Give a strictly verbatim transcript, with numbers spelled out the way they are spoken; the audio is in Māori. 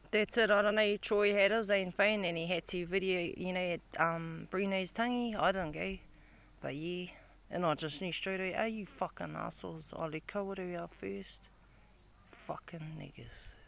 That's it, I don't know, Troy had his own phone and he had to video, you know, at um, Bruno's tangi. I didn't go, but yeah. And I just knew straight away, oh, you fucking assholes, I le kawaru out first. Fucking niggas.